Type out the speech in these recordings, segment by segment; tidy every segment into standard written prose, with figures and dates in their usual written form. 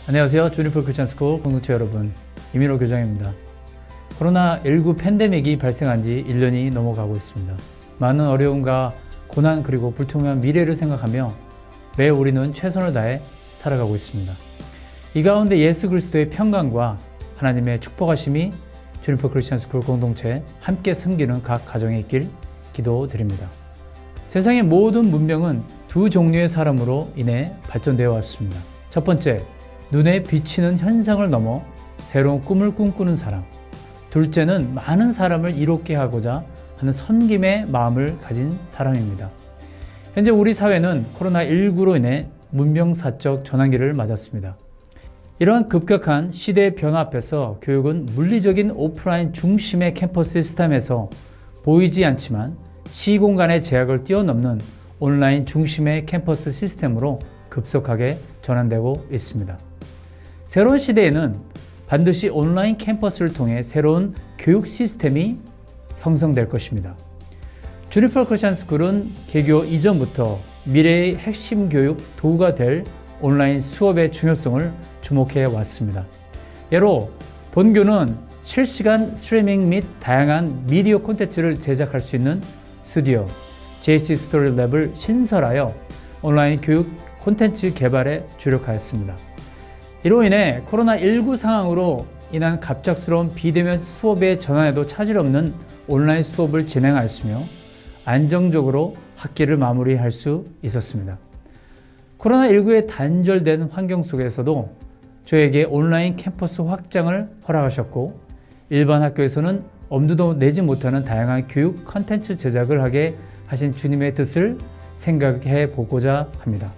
안녕하세요. 주니퍼 크리스천 스쿨 공동체 여러분, 이민호 교장입니다. 코로나19 팬데믹이 발생한 지 1년이 넘어가고 있습니다. 많은 어려움과 고난 그리고 불투명한 미래를 생각하며 매일 우리는 최선을 다해 살아가고 있습니다. 이 가운데 예수 그리스도의 평강과 하나님의 축복하심이 주니퍼 크리스천 스쿨 공동체 함께 섬기는 각 가정에 있길 기도드립니다. 세상의 모든 문명은 두 종류의 사람으로 인해 발전되어 왔습니다. 첫 번째, 눈에 비치는 현상을 넘어 새로운 꿈을 꿈꾸는 사람. 둘째는 많은 사람을 이롭게 하고자 하는 섬김의 마음을 가진 사람입니다. 현재 우리 사회는 코로나19로 인해 문명사적 전환기를 맞았습니다. 이러한 급격한 시대의 변화 앞에서 교육은 물리적인 오프라인 중심의 캠퍼스 시스템에서 보이지 않지만 시공간의 제약을 뛰어넘는 온라인 중심의 캠퍼스 시스템으로 급속하게 전환되고 있습니다. 새로운 시대에는 반드시 온라인 캠퍼스를 통해 새로운 교육 시스템이 형성될 것입니다. 주니퍼 크리스천 스쿨은 개교 이전부터 미래의 핵심 교육 도구가 될 온라인 수업의 중요성을 주목해 왔습니다. 예로 본교는 실시간 스트리밍 및 다양한 미디어 콘텐츠를 제작할 수 있는 스튜디오 JC 스토리 랩을 신설하여 온라인 교육 콘텐츠 개발에 주력하였습니다. 이로 인해 코로나19 상황으로 인한 갑작스러운 비대면 수업의 전환에도 차질 없는 온라인 수업을 진행하였으며 안정적으로 학기를 마무리할 수 있었습니다. 코로나19에 단절된 환경 속에서도 저에게 온라인 캠퍼스 확장을 허락하셨고 일반 학교에서는 엄두도 내지 못하는 다양한 교육 컨텐츠 제작을 하게 하신 주님의 뜻을 생각해 보고자 합니다.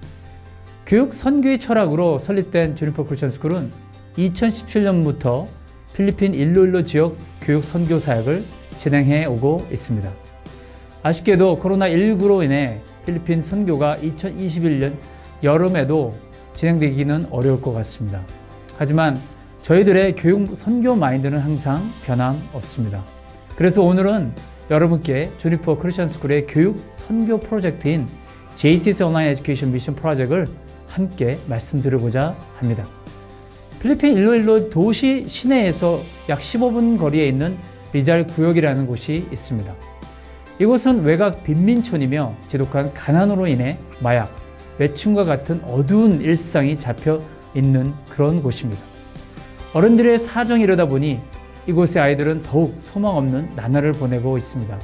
교육 선교의 철학으로 설립된 주니퍼 크리스천 스쿨은 2017년부터 필리핀 일로일로 지역 교육 선교 사역을 진행해 오고 있습니다. 아쉽게도 코로나19로 인해 필리핀 선교가 2021년 여름에도 진행되기는 어려울 것 같습니다. 하지만 저희들의 교육 선교 마인드는 항상 변함없습니다. 그래서 오늘은 여러분께 주니퍼 크리스천 스쿨의 교육 선교 프로젝트인 JCS 온라인 에듀케이션 미션 프로젝트를 함께 말씀드리고자 합니다. 필리핀 일로일로 도시 시내에서 약 15분 거리에 있는 리잘 구역이라는 곳이 있습니다. 이곳은 외곽 빈민촌이며 지독한 가난으로 인해 마약, 매춘과 같은 어두운 일상이 잡혀 있는 그런 곳입니다. 어른들의 사정이 이러다 보니 이곳의 아이들은 더욱 소망 없는 나날을 보내고 있습니다.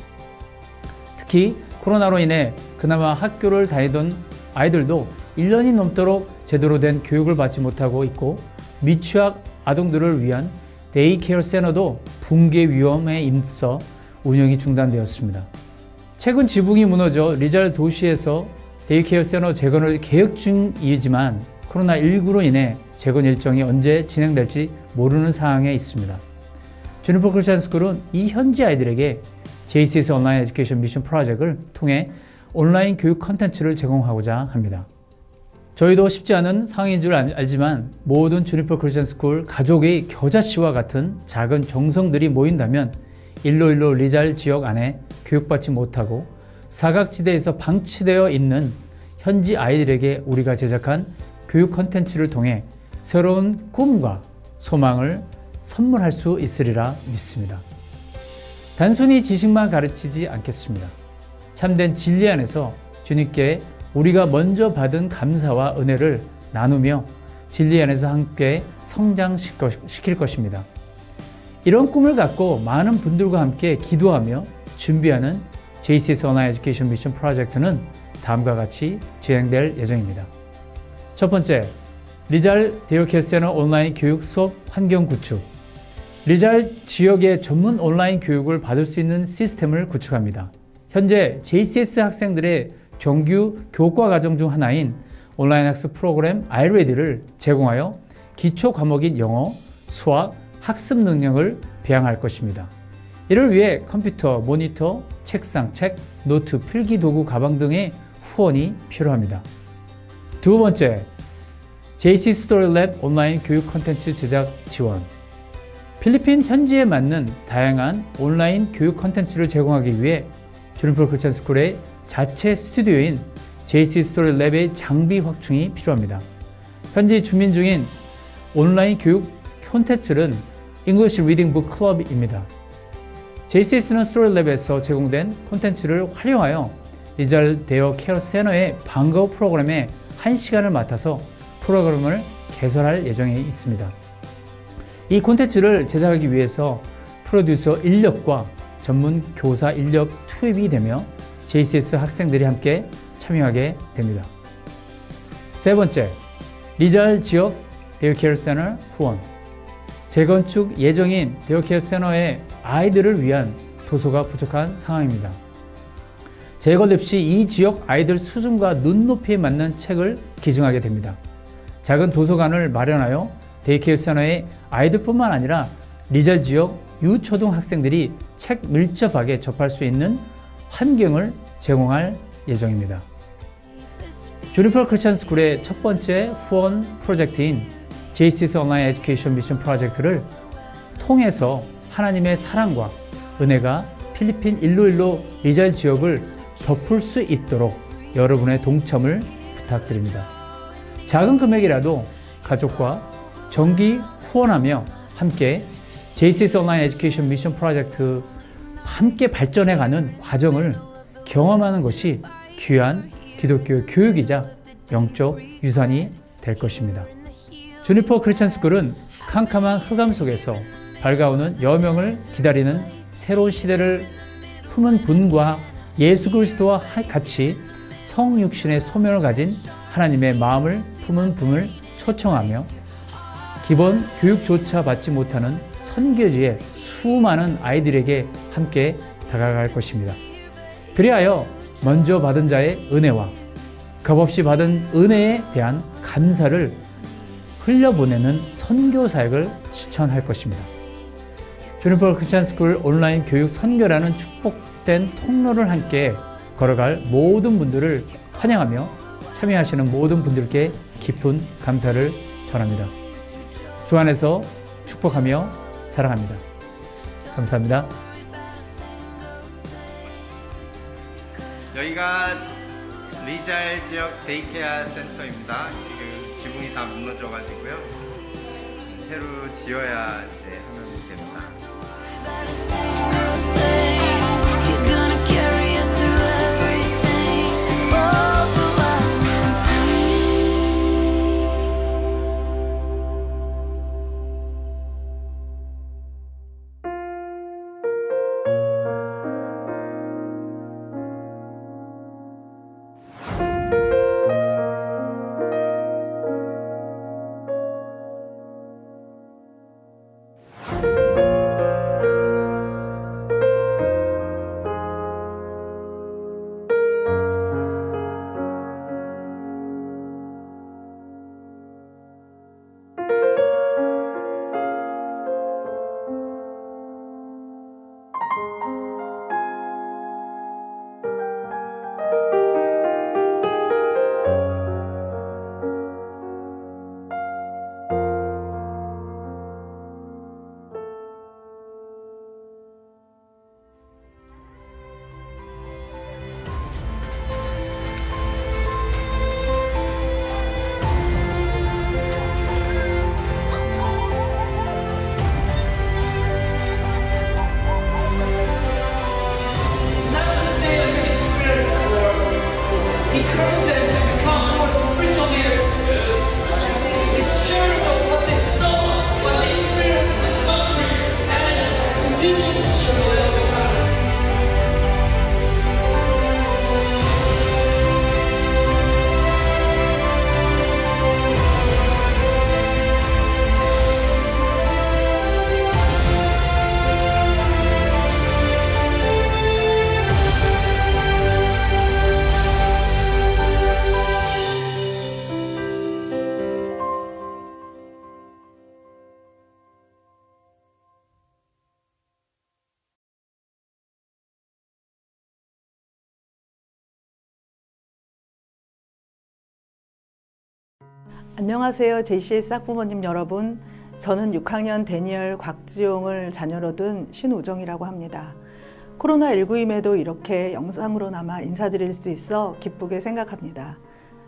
특히 코로나로 인해 그나마 학교를 다니던 아이들도 1년이 넘도록 제대로 된 교육을 받지 못하고 있고 미취학 아동들을 위한 데이케어 센터도 붕괴 위험에 있어 운영이 중단되었습니다. 최근 지붕이 무너져 리잘 도시에서 데이케어 센터 재건을 계획 중이지만 코로나19로 인해 재건 일정이 언제 진행될지 모르는 상황에 있습니다. 주니퍼 크리스천 스쿨은 이 현지 아이들에게 JCS 온라인 에듀케이션 미션 프로젝트를 통해 온라인 교육 컨텐츠를 제공하고자 합니다. 저희도 쉽지 않은 상황인 줄 알지만 모든 주니퍼 크리스천 스쿨 가족의 겨자씨와 같은 작은 정성들이 모인다면 일로일로 리잘 지역 안에 교육받지 못하고 사각지대에서 방치되어 있는 현지 아이들에게 우리가 제작한 교육 컨텐츠를 통해 새로운 꿈과 소망을 선물할 수 있으리라 믿습니다. 단순히 지식만 가르치지 않겠습니다. 참된 진리 안에서 주님께 우리가 먼저 받은 감사와 은혜를 나누며 진리 안에서 함께 성장시킬 것입니다. 이런 꿈을 갖고 많은 분들과 함께 기도하며 준비하는 JCS 온라인 에듀케이션 미션 프로젝트는 다음과 같이 진행될 예정입니다. 첫 번째, 리잘 데이케어 센터 온라인 교육 수업 환경 구축. 리잘 지역의 전문 온라인 교육을 받을 수 있는 시스템을 구축합니다. 현재 JCS 학생들의 정규 교과 과정 중 하나인 온라인 학습 프로그램 iReady를 제공하여 기초 과목인 영어, 수학, 학습 능력을 배양할 것입니다. 이를 위해 컴퓨터, 모니터, 책상, 책, 노트, 필기 도구, 가방 등의 후원이 필요합니다. 두 번째, JC 스토리 랩 온라인 교육 콘텐츠 제작 지원. 필리핀 현지에 맞는 다양한 온라인 교육 콘텐츠를 제공하기 위해 주니퍼 크리스천 스쿨의 자체 스튜디오인 JC 스토리 랩의 장비 확충이 필요합니다. 현재 준비 중인 온라인 교육 콘텐츠는 English Reading Book Club입니다. JCS는 스토리랩에서 제공된 콘텐츠를 활용하여 리잘 데어 케어 센터의 방과후 프로그램에 1시간을 맡아서 프로그램을 개설할 예정에 있습니다. 이 콘텐츠를 제작하기 위해서 프로듀서 인력과 전문 교사 인력 투입이 되며 JCS 학생들이 함께 참여하게 됩니다. 세 번째, 리잘 지역 데어케어 센터 후원. 재건축 예정인 데어케어 센터의 아이들을 위한 도서가 부족한 상황입니다. 재건립 시 이 지역 아이들 수준과 눈높이에 맞는 책을 기증하게 됩니다. 작은 도서관을 마련하여 데이케어 센터의 아이들뿐만 아니라 리잘 지역 유초등 학생들이 책 밀접하게 접할 수 있는 환경을 제공할 예정입니다. 주니퍼 크리스천 스쿨의 첫 번째 후원 프로젝트인 JCS 온라인 에듀케이션 미션 프로젝트를 통해서 하나님의 사랑과 은혜가 필리핀 일로일로 리잘 지역을 덮을 수 있도록 여러분의 동참을 부탁드립니다. 작은 금액이라도 가족과 정기 후원하며 함께 JCS 온라인 에듀케이션 미션 프로젝트 함께 발전해가는 과정을 경험하는 것이 귀한 기독교 교육이자 영적 유산이 될 것입니다. 주니퍼 크리스천 스쿨은 캄캄한 흑암 속에서 밝아오는 여명을 기다리는 새로운 시대를 품은 분과 예수 그리스도와 같이 성육신의 소명을 가진 하나님의 마음을 품은 분을 초청하며 기본 교육조차 받지 못하는 선교지의 수많은 아이들에게 함께 다가갈 것입니다. 그리하여 먼저 받은 자의 은혜와 값없이 받은 은혜에 대한 감사를 흘려보내는 선교 사역을 실천할 것입니다. 주니퍼 크리스천 스쿨 온라인 교육 선교라는 축복된 통로를 함께 걸어갈 모든 분들을 환영하며 참여하시는 모든 분들께 깊은 감사를 전합니다. 주 안에서 축복하며 사랑합니다. 감사합니다. 여기가 리잘 지역 데이케어 센터입니다. 지금 지붕이 다 무너져 가지고요. 새로 지어야 이제 하면 됩니다. 안녕하세요. JCS 학부모님 여러분. 저는 6학년 데니얼 곽지용을 자녀로 둔 신우정이라고 합니다. 코로나19임에도 이렇게 영상으로나마 인사드릴 수 있어 기쁘게 생각합니다.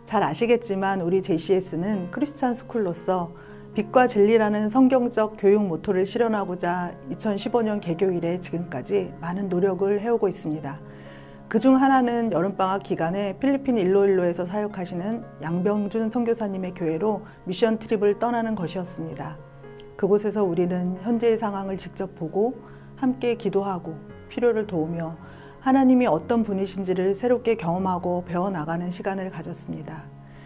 잘 아시겠지만 우리 JCS는 크리스찬 스쿨로서 빛과 진리라는 성경적 교육 모토를 실현하고자 2015년 개교 이래 지금까지 많은 노력을 해오고 있습니다. 그중 하나는 여름방학 기간에 필리핀 일로일로에서 사역하시는 양병준 선교사님의 교회로 미션 트립을 떠나는 것이었습니다. 그곳에서 우리는 현재의 상황을 직접 보고 함께 기도하고 필요를 도우며 하나님이 어떤 분이신지를 새롭게 경험하고 배워나가는 시간을 가졌습니다.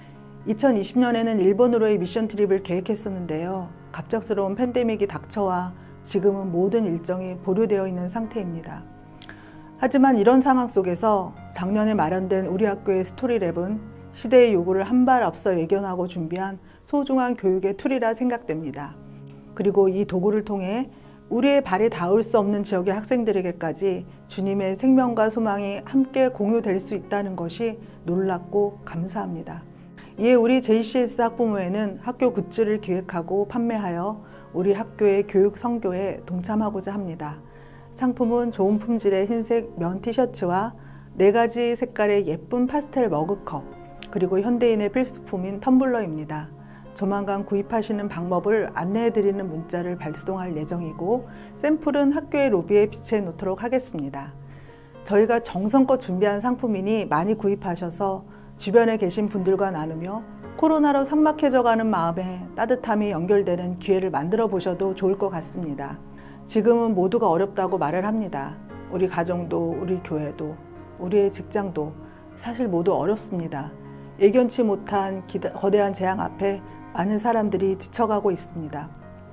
2020년에는 일본으로의 미션 트립을 계획했었는데요. 갑작스러운 팬데믹이 닥쳐와 지금은 모든 일정이 보류되어 있는 상태입니다. 하지만 이런 상황 속에서 작년에 마련된 우리 학교의 스토리랩은 시대의 요구를 한 발 앞서 예견하고 준비한 소중한 교육의 툴이라 생각됩니다. 그리고 이 도구를 통해 우리의 발이 닿을 수 없는 지역의 학생들에게까지 주님의 생명과 소망이 함께 공유될 수 있다는 것이 놀랍고 감사합니다. 이에 우리 JCS 학부모회는 학교 굿즈를 기획하고 판매하여 우리 학교의 교육 선교에 동참하고자 합니다. 상품은 좋은 품질의 흰색 면 티셔츠와 4가지 색깔의 예쁜 파스텔 머그컵, 그리고 현대인의 필수품인 텀블러입니다. 조만간 구입하시는 방법을 안내해드리는 문자를 발송할 예정이고 샘플은 학교의 로비에 비치해 놓도록 하겠습니다. 저희가 정성껏 준비한 상품이니 많이 구입하셔서 주변에 계신 분들과 나누며 코로나로 삭막해져가는 마음에 따뜻함이 연결되는 기회를 만들어 보셔도 좋을 것 같습니다. 지금은 모두가 어렵다고 말을 합니다. 우리 가정도, 우리 교회도, 우리의 직장도 사실 모두 어렵습니다. 예견치 못한 거대한 재앙 앞에 많은 사람들이 지쳐가고 있습니다.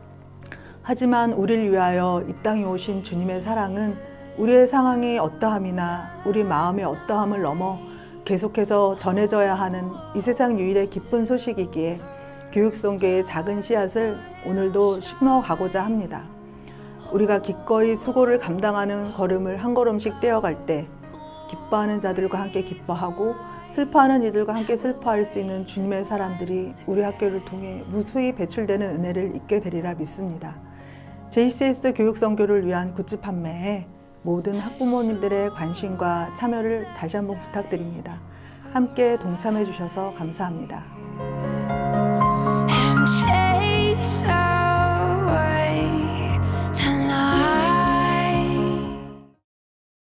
하지만 우리를 위하여 이 땅에 오신 주님의 사랑은 우리의 상황이 어떠함이나 우리 마음의 어떠함을 넘어 계속해서 전해져야 하는 이 세상 유일의 기쁜 소식이기에 교육선교의 작은 씨앗을 오늘도 심어가고자 합니다. 우리가 기꺼이 수고를 감당하는 걸음을 한 걸음씩 떼어갈 때 기뻐하는 자들과 함께 기뻐하고 슬퍼하는 이들과 함께 슬퍼할 수 있는 주님의 사람들이 우리 학교를 통해 무수히 배출되는 은혜를 입게 되리라 믿습니다. JCS 교육선교를 위한 굿즈 판매에 모든 학부모님들의 관심과 참여를 다시 한번 부탁드립니다. 함께 동참해 주셔서 감사합니다.